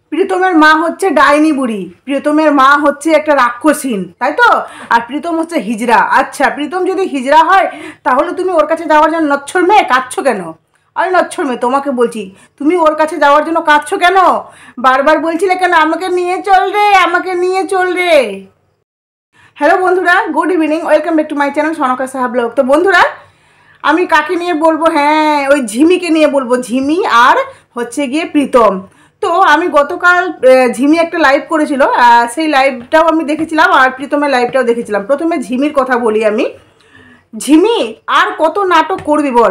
প্রীতমের মা হচ্ছে ডাইনি বুড়ি, প্রীতমের মা হচ্ছে একটা রাক্ষসীন, তাই তো? আর প্রীতম হচ্ছে হিজড়া। আচ্ছা, প্রীতম যদি হিজড়া হয় তাহলে তুমি ওর কাছে যাওয়ার জন্য নচ্ছর মেয়ে কাঁদছো কেন? আরে নচ্ছর মেয়ে, তোমাকে বলছি, তুমি ওর কাছে যাওয়ার জন্য কাঁদছো কেন? বারবার বলছিলে কেন আমাকে নিয়ে চল রে, আমাকে নিয়ে চল রে। হ্যালো বন্ধুরা, good evening, welcome back to my channel Sonka Saha blog. তো বন্ধুরা, আমি কাকে নিয়ে বলবো? হ্যাঁ, ওই ঝিমিকে নিয়ে বলবো। ঝিমি আর হচ্ছে গিয়ে প্রীতম। তো আমি গতকাল ঝিমি একটা লাইভ করেছিল, সেই লাইভটাও আমি দেখেছিলাম আর প্রীতমের লাইভটাও দেখেছিলাম। প্রথমে ঝিমির কথা বলি আমি। ঝিমি, আর কত নাটক করবি বল?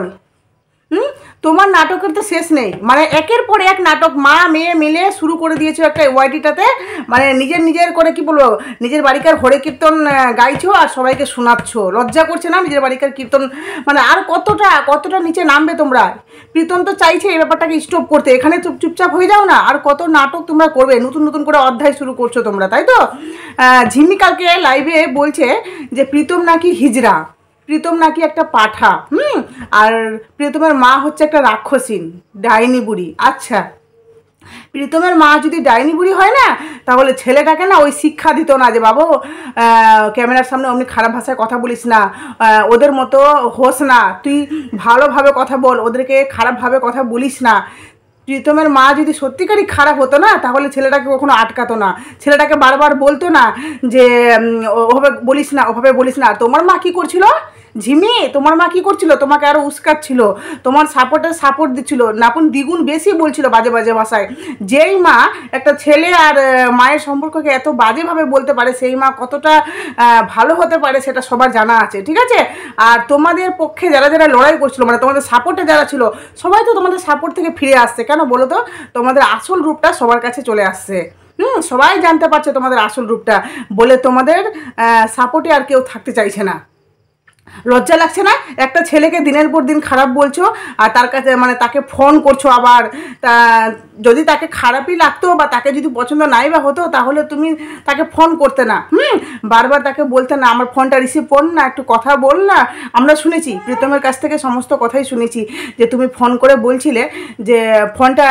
তোমার নাটকের তো শেষ নেই, মানে একের পর এক নাটক মা মেয়ে মিলে শুরু করে দিয়েছো একটা ওয়াইটিটাতে। মানে নিজের করে কি বলবো, নিজের বাড়িকার হরে কীর্তন গাইছো আর সবাইকে শোনাচ্ছ। লজ্জা করছে না নিজের বাড়িকার কীর্তন? মানে আর কতটা নিচে নামবে তোমরা? প্রীতম তো চাইছে এই ব্যাপারটাকে স্টপ করতে, এখানে চুপচাপ হয়ে যাও না। আর কত নাটক তোমরা করবে? নতুন করে অধ্যায় শুরু করছো তোমরা, তাই তো? ঝিমি কালকে লাইভে বলছে যে প্রীতম নাকি হিজড়া, প্রীতম নাকি একটা পাঠা, আর প্রীতমের মা হচ্ছে একটা রাক্ষসীন, ডাইনি বুড়ি। আচ্ছা, প্রীতমের মা যদি ডাইনি বুড়ি হয় না, তাহলে ছেলেটাকে না ওই শিক্ষা দিত না যে বাবু ক্যামেরার সামনে অমনি খারাপ ভাষায় কথা বলিস না, ওদের মতো হোস না, তুই ভালোভাবে কথা বল, ওদেরকে খারাপভাবে কথা বলিস না। প্রীতমের মা যদি সত্যিকারই খারাপ হতো না, তাহলে ছেলেটাকে কখনো আটকাতো না, ছেলেটাকে বারবার বলতো না যে ওভাবে বলিস না, ওভাবে বলিস না। তোমার মা কী করছিল ঝিমি? তোমার মা কী করছিল? তোমাকে আরও উস্কাচ্ছিল, তোমার সাপোর্ট দিচ্ছিল, নাপুন দ্বিগুণ বেশি বলছিল বাজে ভাষায়। যেই মা একটা ছেলে আর মায়ের সম্পর্ককে এত বাজেভাবে বলতে পারে, সেই মা কতটা ভালো হতে পারে সেটা সবার জানা আছে, ঠিক আছে? আর তোমাদের পক্ষে যারা লড়াই করছিল, মানে তোমাদের সাপোর্টে যারা ছিল, সবাই তো তোমাদের সাপোর্ট থেকে ফিরে আসছে। কেন বলো তো? তোমাদের আসল রূপটা সবার কাছে চলে আসছে। সবাই জানতে পারছে তোমাদের আসল রূপটা, বলে তোমাদের সাপোর্টে আর কেউ থাকতে চাইছে না। লজ্জা লাগছে না? একটা ছেলেকে দিনের পর দিন খারাপ বলছো, আর তার কাছে মানে তাকে ফোন করছো আবার। তা যদি তাকে খারাপই লাগতো বা তাকে যদি পছন্দ নাই বা হতো, তাহলে তুমি তাকে ফোন করতে না, বারবার তাকে বলতে না আমার ফোনটা রিসিভ কর না, একটু কথা বল না। আমরা শুনেছি, প্রীতমের কাছ থেকে সমস্ত কথাই শুনেছি, যে তুমি ফোন করে বলছিলে যে ফোনটা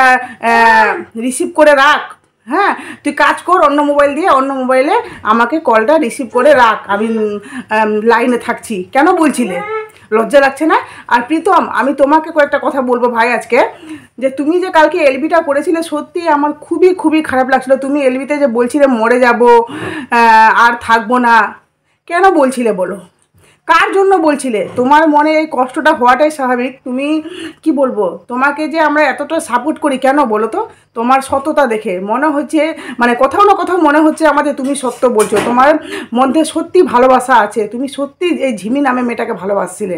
রিসিভ করে রাখ, হ্যাঁ তুই কাজ কর অন্য মোবাইল দিয়ে, অন্য মোবাইলে আমাকে কলটা রিসিভ করে রাখ, আমি লাইনে থাকছি। কেন বলছিলে? লজ্জা লাগছে না? আর প্রীতম, আমি তোমাকে কয়েকটা কথা বলবো ভাই আজকে, যে তুমি যে কালকে এলবিটা করেছিলে, সত্যি আমার খুবই খারাপ লাগছিলো। তুমি এলবিতে যে বলছিলে মরে যাব আর থাকবো না, কেন বলছিলে বলো? কার জন্য বলছিলে? তোমার মনে এই কষ্টটা হওয়াটাই স্বাভাবিক। তুমি কি বলবো, তোমাকে যে আমরা এতটা সাপোর্ট করি কেন বলো তো? তোমার সততা দেখে মনে হচ্ছে, মানে কোথাও না কোথাও মনে হচ্ছে আমাদের তুমি সত্য বলছো, তোমার মধ্যে সত্যি ভালোবাসা আছে, তুমি সত্যি এই ঝিমি নামে মেয়েটাকে ভালোবাসছিলে।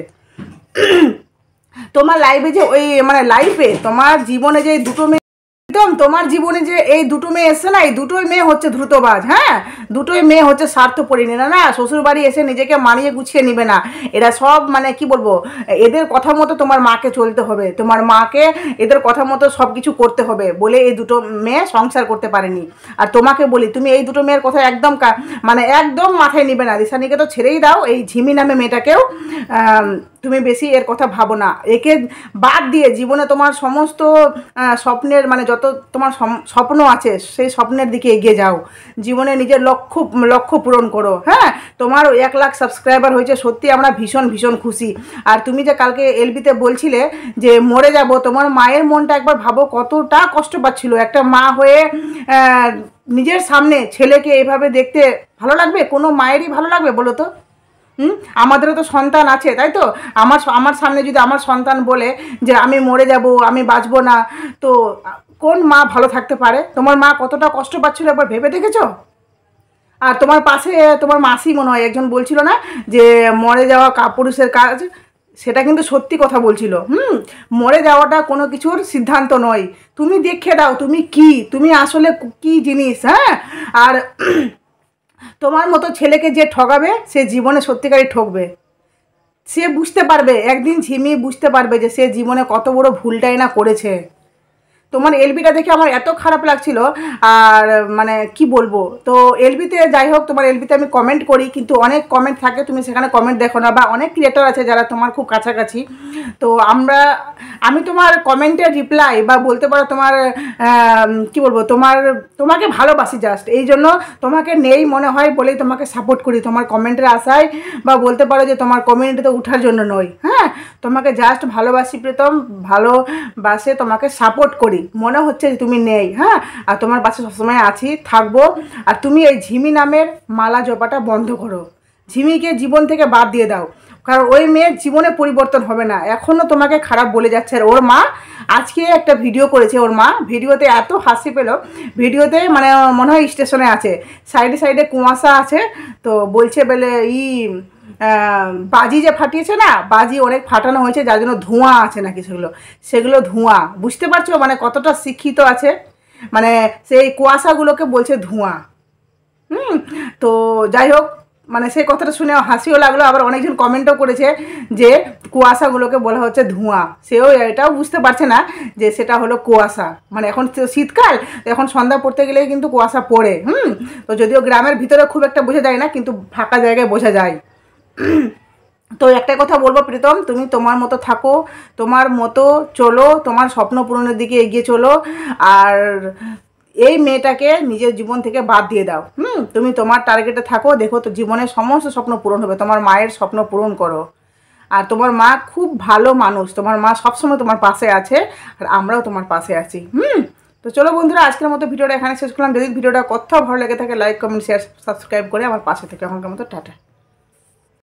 তোমার লাইফে যে ওই মানে লাইফে তোমার জীবনে যে দুটো মেয়ে, তোমার জীবনে যে এই দুটো মেয়ে এসছে না, এই দুটোই মেয়ে হচ্ছে দ্রুতবাজ। হ্যাঁ, দুটোই মেয়ে হচ্ছে স্বার্থপরিণী, না শ্বশুর বাড়ি এসে নিজেকে মানিয়ে গুছিয়ে নিবে না। এরা সব মানে কি বলবো, এদের কথা মতো তোমার মাকে চলতে হবে, তোমার মাকে এদের কথা মতো সব কিছু করতে হবে বলে এই দুটো মেয়ে সংসার করতে পারেনি। আর তোমাকে বলি, তুমি এই দুটো মেয়ের কথা একদম মানে একদম মাথায় নিবে না। দিশানিকে তো ছেড়েই দাও, এই ঝিমি নামে মেয়েটাকেও তুমি বেশি এর কথা ভাবো না। একে বাদ দিয়ে জীবনে তোমার সমস্ত স্বপ্নের, মানে যত তোমার স্বপ্ন আছে, সেই স্বপ্নের দিকে এগিয়ে যাও, জীবনে নিজের লক্ষ্য পূরণ করো। হ্যাঁ, তোমার 1 লাখ সাবস্ক্রাইবার হয়েছে, সত্যি আমরা ভীষণ খুশি। আর তুমি যে কালকে এলবিতে বলছিলে যে মরে যাব, তোমার মায়ের মনটা একবার ভাবো, কতটা কষ্ট পাচ্ছিল। একটা মা হয়ে নিজের সামনে ছেলেকে এভাবে দেখতে ভালো লাগবে? কোনো মায়েরই ভালো লাগবে বলো তো? আমাদেরও তো সন্তান আছে, তাই তো? আমার সামনে যদি আমার সন্তান বলে যে আমি মরে যাব, আমি বাঁচবো না, তো কোন মা ভালো থাকতে পারে? তোমার মা কতটা কষ্ট পাচ্ছিল একবার ভেবে দেখেছো? আর তোমার পাশে তোমার মাসি মনে হয় একজন বলছিল না যে মরে যাওয়া কাপুরুষের কাজ, সেটা কিন্তু সত্যি কথা বলছিল। মরে যাওয়াটা কোনো কিছুর সিদ্ধান্ত নয়। তুমি দেখে দাও তুমি আসলে কি জিনিস। হ্যাঁ, আর তোমার মতো ছেলেকে যে ঠকাবে, সে জীবনে সত্যিকারই ঠকবে। সে বুঝতে পারবে একদিন, ঝিমি বুঝতে পারবে যে সে জীবনে কত বড় ভুলটাই না করেছে। তোমার এলবিটা দেখে আমার এত খারাপ লাগছিল, আর মানে কি বলবো। তো এলবিতে যাই হোক, তোমার এলবিতে আমি কমেন্ট করি, কিন্তু অনেক কমেন্ট থাকে, তুমি সেখানে কমেন্ট দেখো না, বা অনেক ক্রিয়েটর আছে যারা তোমার খুব কাছাকাছি। তো আমি তোমার কমেন্টের রিপ্লাই বা বলতে পারো তোমার কি বলবো, তোমাকে ভালোবাসি জাস্ট, এই জন্য তোমাকে নেই মনে হয় বলেই তোমাকে সাপোর্ট করি তোমার কমেন্টের আশায়, বা বলতে পারো যে তোমার কমিউনিটিতে ওঠার জন্য নয়। হ্যাঁ, তোমাকে জাস্ট ভালোবাসি প্রীতম, ভালোবাসে তোমাকে সাপোর্ট করি, মনে হচ্ছে যে তুমি নেই। হ্যাঁ, আর তোমার পাশে সবসময় আছি, থাকবো। আর তুমি এই ঝিমি নামের মালা জপাটা বন্ধ করো, ঝিমিকে জীবন থেকে বাদ দিয়ে দাও, কারণ ওই মেয়ের জীবনে পরিবর্তন হবে না, এখনও তোমাকে খারাপ বলে যাচ্ছে। আর ওর মা আজকে একটা ভিডিও করেছে, ওর মা ভিডিওতে এত হাসি পেল, ভিডিওতে মানে মনে হয় স্টেশনে আছে, সাইডে সাইডে কুয়াশা আছে, তো বলছে বলে বাজি যে ফাটিয়েছে না, বাজি অনেক ফাটানো হয়েছে, যার জন্য ধোঁয়া আছে নাকি, সেগুলো ধোঁয়া, বুঝতে পারছো মানে কতটা শিক্ষিত আছে, মানে সেই কুয়াশাগুলোকে বলছে ধোঁয়া। তো যাই হোক, মানে সেই কথাটা শুনে হাসিও লাগলো, আবার অনেকজন কমেন্টও করেছে যে কুয়াশাগুলোকে বলা হচ্ছে ধোঁয়া, সেও এটাও বুঝতে পারছে না যে সেটা হলো কুয়াশা, মানে এখন শীতকাল, এখন সন্ধ্যা পড়তে গেলেই কিন্তু কুয়াশা পড়ে। তো যদিও গ্রামের ভিতরে খুব একটা বোঝা যায় না, কিন্তু ফাঁকা জায়গায় বোঝা যায়। তো একটাই কথা বলবো প্রীতম, তুমি তোমার মতো থাকো, তোমার মতো চলো, তোমার স্বপ্ন পূরণের দিকে এগিয়ে চলো, আর এই মেয়েটাকে নিজের জীবন থেকে বাদ দিয়ে দাও। তুমি তোমার টার্গেটে থাকো, দেখো তো জীবনের সমস্ত স্বপ্ন পূরণ হবে, তোমার মায়ের স্বপ্ন পূরণ করো। আর তোমার মা খুব ভালো মানুষ, তোমার মা সবসময় তোমার পাশে আছে, আর আমরাও তোমার পাশে আছি। তো চলো বন্ধুরা, আজকের মতো ভিডিওটা এখানে শেষ করলাম। যদি ভিডিওটা কোথাও ভালো লেগে থাকে, লাইক কমেন্ট শেয়ার সাবস্ক্রাইব করে আমার পাশে থেকে এখনকার মতো টাটা।